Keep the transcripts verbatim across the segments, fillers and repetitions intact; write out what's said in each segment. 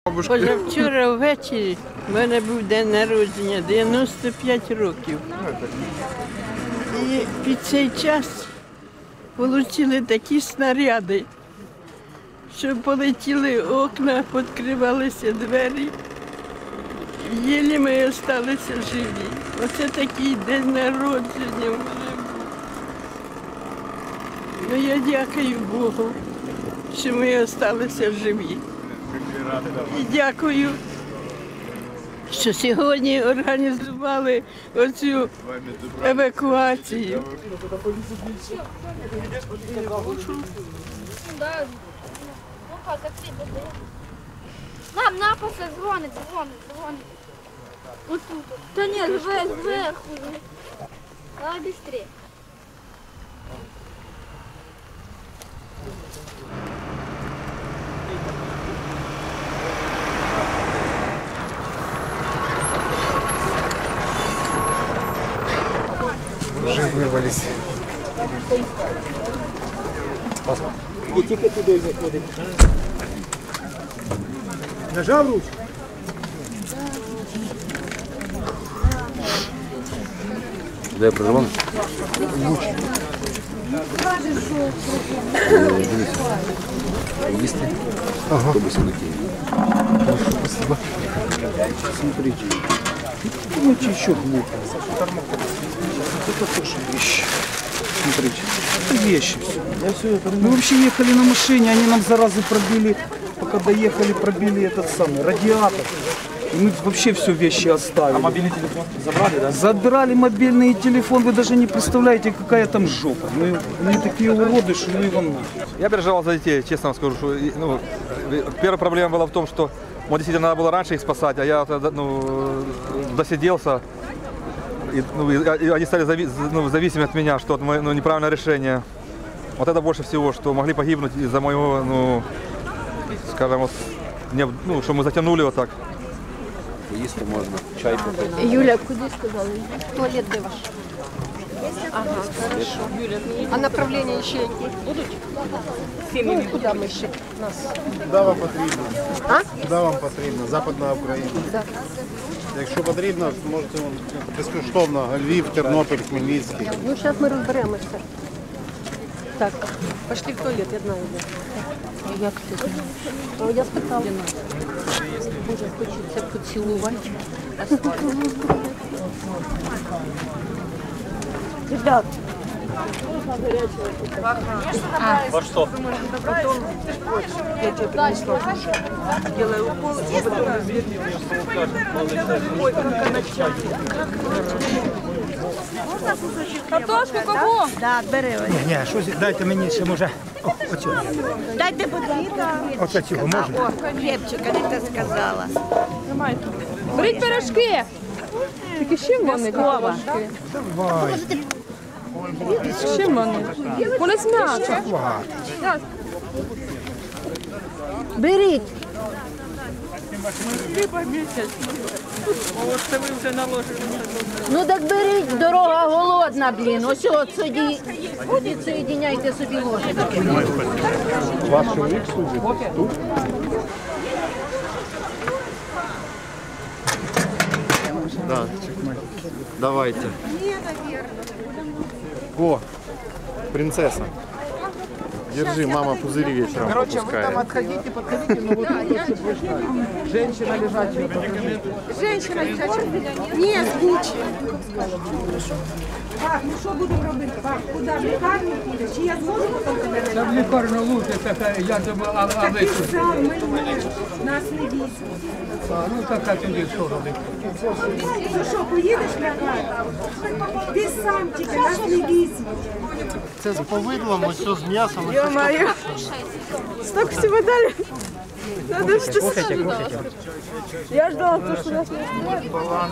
Позавчора ввечері в мене був день народження, дев'яносто п'ять років. І під цей час отримали такі снаряди, що полетіли окна, відкривалися двері. Єлі ми залишилися живі. Оце такий день народження в мене був. Ну, я дякую Богу, що ми залишилися живі. І дякую, що сьогодні організували оцю евакуацію. Мам, напасе дзвонить, дзвонить, дзвонить. Отут. Та ні, зверху, зверху. Давай швидше. Уже вырвались. І тільки туди заходить. Нажав ручку? Де проживали? Їсти? Ага. Автобуси на Києві. Спасибо. Смотрите. Думайте, еще глупо. Это тоже вещи. Смотрите. Это вещи все. Мы вообще ехали на машине, они нам заразы пробили, пока доехали, пробили этот самый радиатор. И мы вообще все вещи оставили. А мобильный телефон забрали, да? Забрали мобильный телефон, вы даже не представляете, какая там жопа. Мы, мы такие уроды, что ну его нафиг. Я переживал за детей, честно вам скажу. Что, ну, первая проблема была в том, что ну, действительно надо было раньше их спасать, а я ну, досиделся. И, ну, и они стали зави, ну, зависимы от меня, что это ну, неправильное решение. Вот это больше всего, что могли погибнуть из-за моего, ну, скажем, вот, не, ну, что мы затянули вот так. Їсти можна, чай попити. Юля, куди сказали? Туалет де ваш? Ага, хорошо. А направлення ще які будуть? Ну, куди ми ще? Нас? Куди вам потрібно? А? Куди вам потрібно? Западна Україна. Да. Якщо потрібно, можете безкоштовно Львів, Тернопіль, Хмельницький. Ну, зараз ми розберемося. Так, пошли в туалет, я знаю, де. А як ти знаєш? О, я спитала. Боже, хочеться поцілувати. Ребят. Во что? Я тебе принесла. Делаю укол, и потом ой, как она Картошку кому? Да, бери. Ні, щось дайте мені ще може. О, оцю. Дайте, будь ласка. Оце цього можна? О, хлібчика, не те сказала. Беріть пирожки. Тільки з чим вони пирожки? Давай. З чим вони? Вони з м'ясом. Беріть. Ну так беріть, дорога голодна, блін. Ось от сюди, відсоєдиняйте собі ложечки. Ваш чоловік судить тут? Да. Давайте. О, принцесса. Держи, мама пузыри вечером Короче, вы там отходите, подходите, но вот тут вы ждали. Женщина лежачая. Женщина лежача. Ні, скучно. Так, ну що будемо робити? Так, куди? В лікарню підеш? Чи я зможу потім тебе Та в лікарню лучше, така, я думаю, а, а ви Ти тут. сам, ми не, нас не візьмуть. А, ну така тоді що робити? Ну що, поїдеш лягати? Ти сам тільки, нас не візьмуть. Це з повидлом, ось все з м'ясом. Ё-моё. Столько всего дали. Надо что Кушайте, кушайте. Я ждала, то, что нас не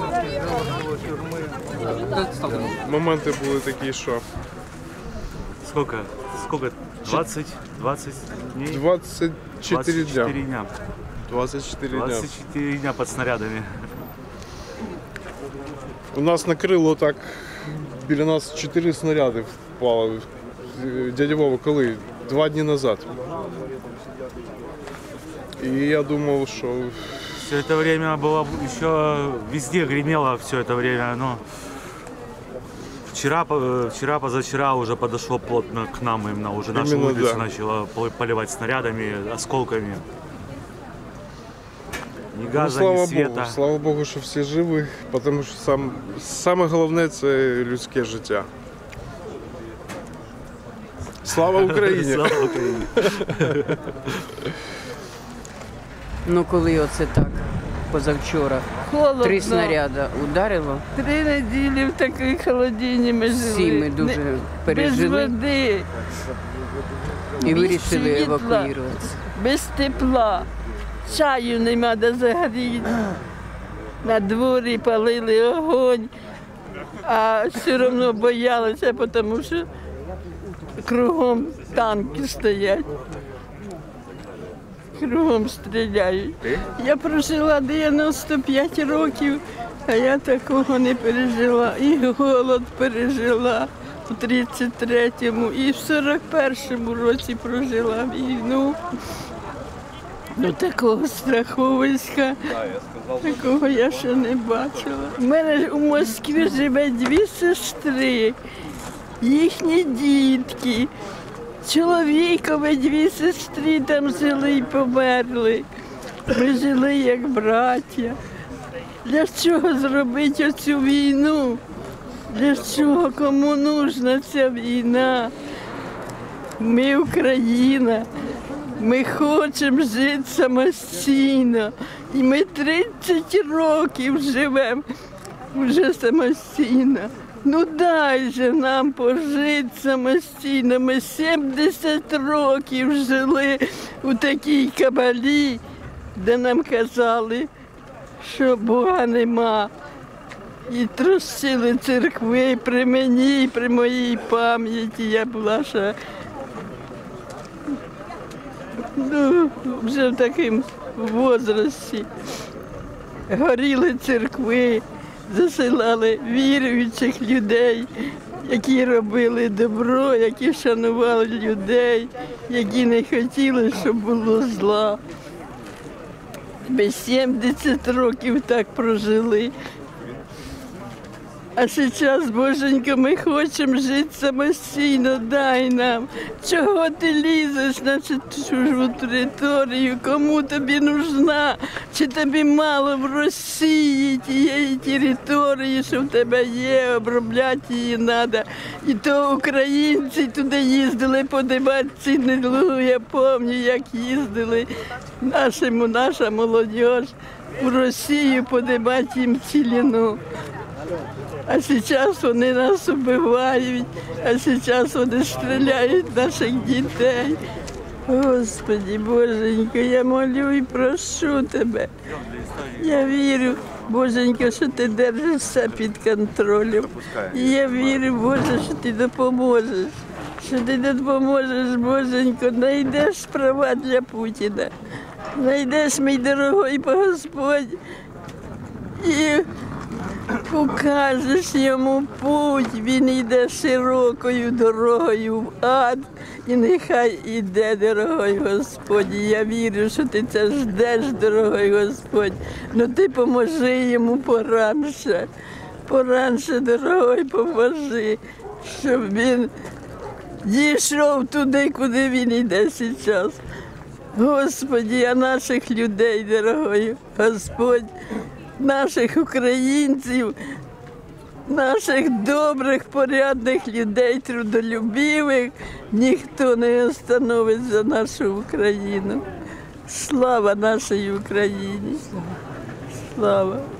Моменти були такі, що Сколько? Сколько? двадцать, двадцать дней? двадцять чотири дня. дня. двадцять чотири дня. двадцать четыре дня под снарядами. У нас накрило так, біля нас чотири снаряди впало. Дядя Вова, коли? Два дні назад. И я думал, что... Все это время было еще везде гремело все это время, но вчера, по- вчера, позавчера уже подошло плотно к нам, именно уже нашу Именно, улицу да. начало пол- поливать снарядами, осколками. Ни Ну, газа, слава ни света. Богу, слава Богу, що всі живі, тому що сам, саме головне – це людське життя. Слава Україні! Слава Україні! Ну коли оце так, позавчора, Холодно. три снаряди ударило, Три неділі в такій холодині ми жили. всі ми дуже Не- пережили Без води, і без вирішили світла, евакуюватися. без тепла. Чаю нема де загріти. На дворі палили огонь, а все одно боялися, тому що кругом танки стоять. Кругом стріляють. Я прожила дев'яносто п'ять років, а я такого не пережила. І голод пережила у тридцять третьому, і в сорок першому році прожила війну. Ну такого страховиська, такого я ще не бачила. У мене у Москві живе дві сестри, їхні дітки. Чоловікові дві сестри там жили і померли. Ми жили як браття. Для чого зробити оцю війну? Для чого? Кому нужна ця війна? Ми Україна. Ми хочемо жити самостійно. І ми тридцять років живемо вже самостійно. Ну дай же нам пожити самостійно. Ми сімдесят років жили у такій кабалі, де нам казали, що Бога нема. І трусили церкви при мені, при моїй пам'яті. Я була ще ну, вже в такому возрасті. Горіли церкви. Засилали віруючих людей, які робили добро, які шанували людей, які не хотіли, щоб було зла. Ми сімдесят років так прожили. А зараз, Боженько, ми хочемо жити самостійно, дай нам. Чого ти лізеш на чужу територію? Кому тобі нужна? Чи тобі мало в Росії тієї території, що в тебе є, обробляти її треба. І то українці туди їздили подивати ціну, я пам'ятаю, як їздили нашому, наша молодь в Росію подивати їм цілину. А зараз вони нас вбивають, а зараз вони стріляють наших дітей. Господи, Боженько, я молю і прошу тебе. Я вірю, Боженько, що ти держиш все під контролем. І я вірю, Боже, що ти допоможеш. Що ти допоможеш, Боженько, знайдеш права для Путіна. Знайдеш, мій дорогой Господь. І покажеш йому путь, він йде широкою дорогою в ад, і нехай іде, дорогой Господь. Я вірю, що ти це ждеш, дорогой Господь, але ти поможи йому поранше, поранше, дорогой, поможи, щоб він дійшов туди, куди він йде зараз. Господи, а наших людей, дорогой Господь, наших українців, наших добрих, порядних людей, трудолюбивих, ніхто не остановить за нашу Україну. Слава нашій Україні! Слава!